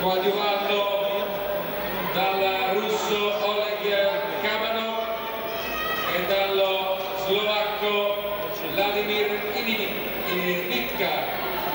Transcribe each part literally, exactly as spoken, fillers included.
coadiuvato dal russo Oleg Kabanov e dallo slovacco Vladimir Ivica.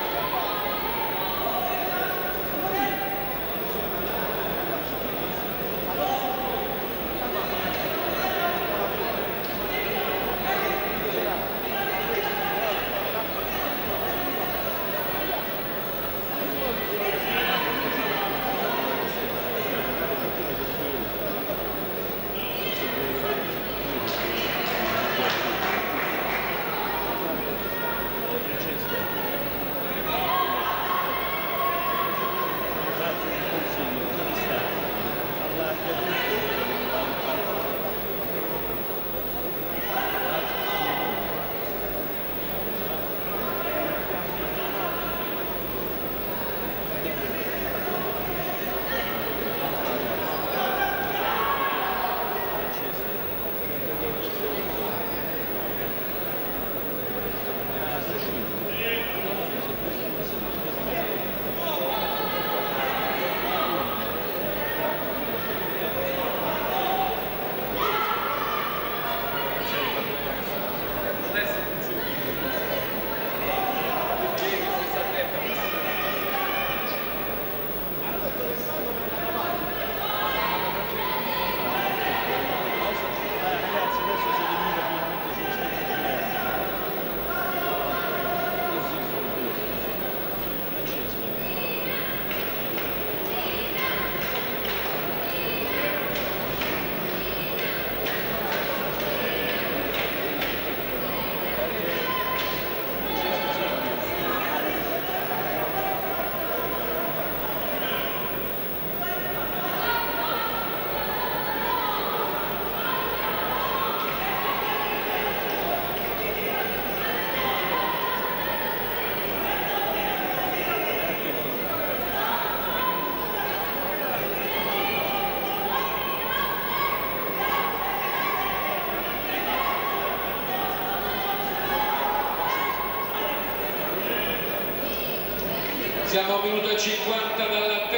Siamo a un minuto e cinquanta dal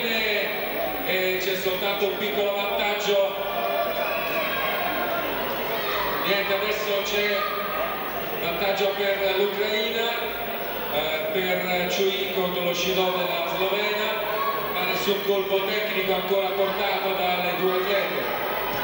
termine e c'è soltanto un piccolo vantaggio. Niente, adesso c'è vantaggio per l'Ucraina, eh, per Ciuin contro lo Shidov della Slovenia, ma nessun colpo tecnico ancora portato dalle due atlete.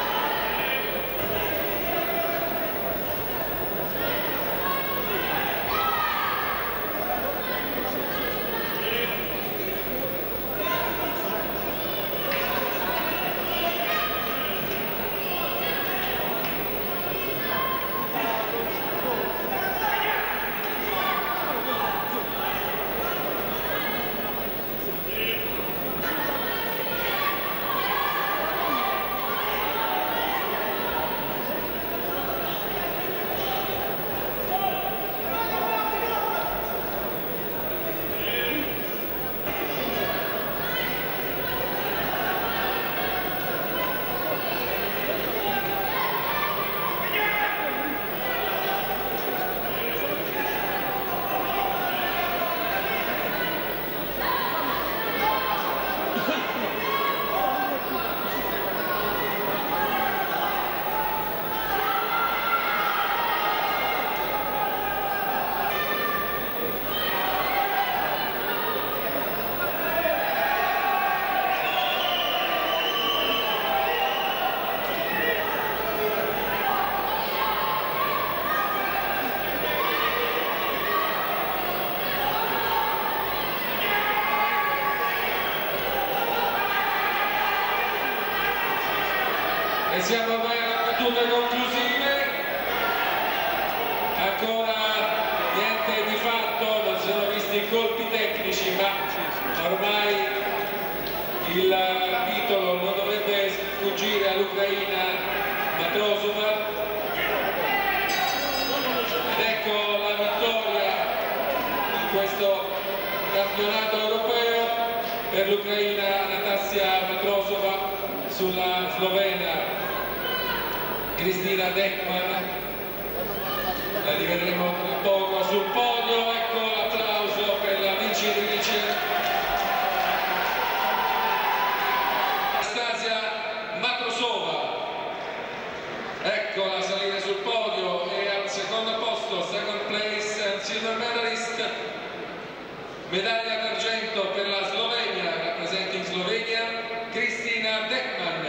E siamo ormai alle battute conclusive, ancora niente di fatto, non si sono visti colpi tecnici, ma ormai il titolo non dovrebbe sfuggire all'Ucraina Matrosova. Ed ecco la vittoria in questo campionato europeo per l'Ucraina, Natassia Matrosova sulla slovena Kristina Dekman. La rivedremo tra poco sul podio. Ecco l'applauso per la vincitrice. Medaglia d'argento per la Slovenia, representing Slovenia, Kristina Dekman.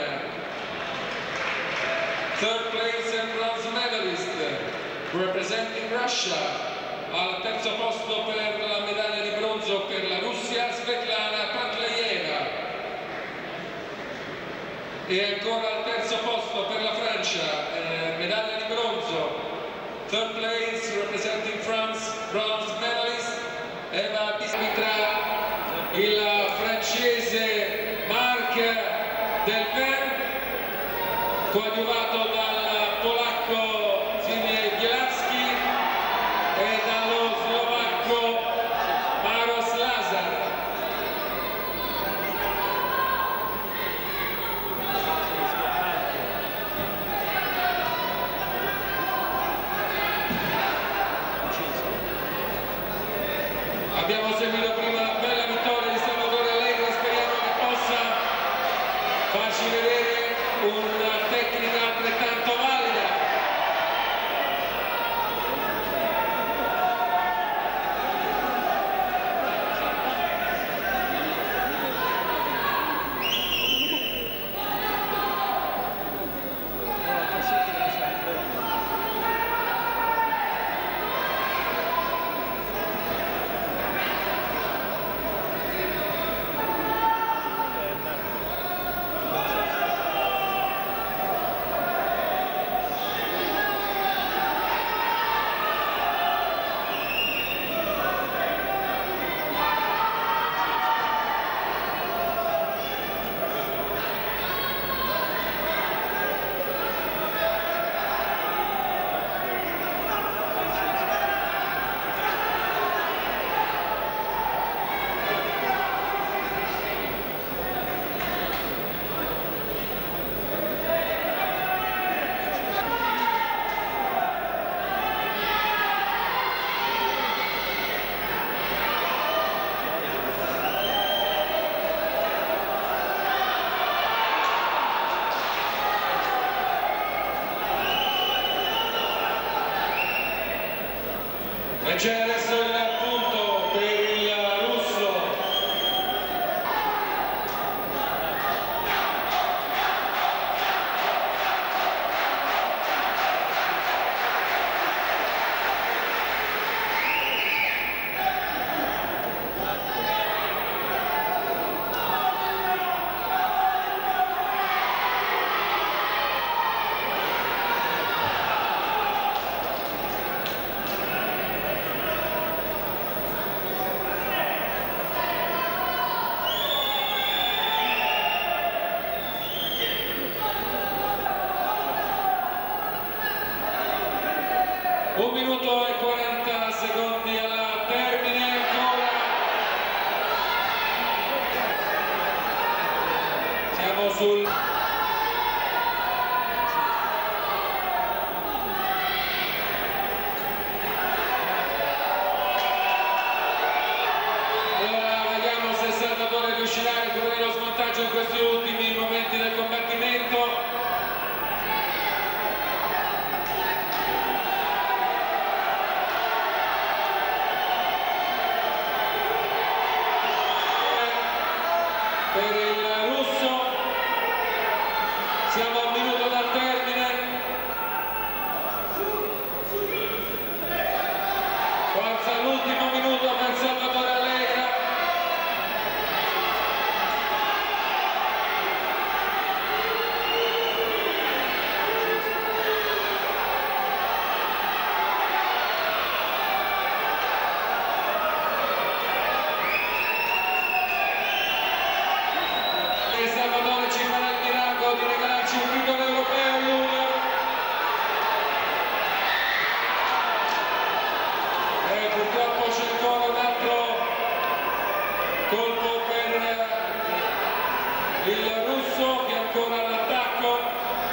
Third place and bronze medalist, representing Russia. Al terzo posto per la medaglia di bronzo per la Russia, Svetlana Pantlayeva. E ancora al terzo posto per la Francia, eh, medaglia di bronzo. Third place, representing France, bronze medalist, Eva Bismitra, il francese Marc Delpen, coadiuvato dal polacco Zbigniew Bielarski e dallo slovacco Maros Lazar. Abbiamo seguito prima la bella vittoria di Salvatore Allegra, speriamo che possa farci vedere una tecnica altrettanto valida. E c'è adesso il punto per il russo. Un minuto e quaranta secondi al termine ancora. Siamo sul... Ora vediamo se Salvatore riuscirà a recuperare lo svantaggio in questi ultimi momenti del combattimento. Per il russo siamo a un minuto dal termine, forza l'ultimo minuto per Salvatore Allegra. Salvatore ci farà il miracolo di regalarci un titolo europeo junior. E purtroppo c'è ancora un altro colpo per il russo che è ancora all'attacco.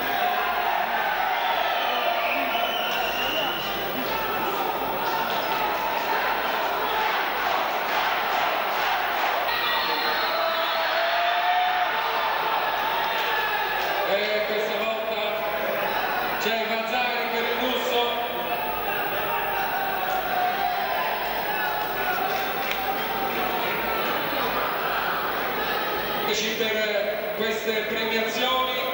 E questa volta c'è Mazzari per il russo. per queste premiazioni.